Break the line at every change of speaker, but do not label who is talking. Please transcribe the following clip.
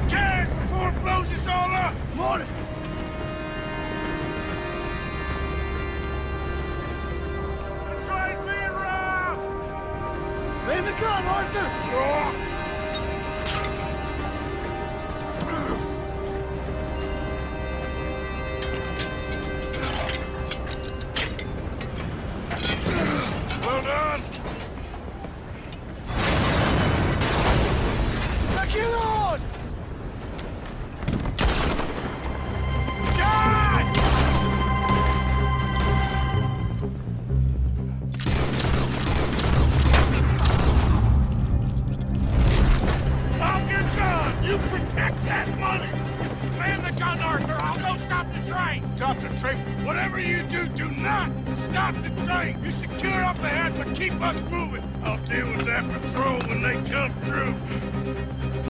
cash before it blows us all up!
Morning!
The train's being robbed!
Lay the gun, Arthur!
Sure. Well done!
Back in on!
John! I'll get John! You protect that money! Man the gun, Arthur! I'll go stop the train! Stop the train? Whatever you do, do not stop the train! You secure up ahead, but keep us moving! I'll deal with that patrol when they come through.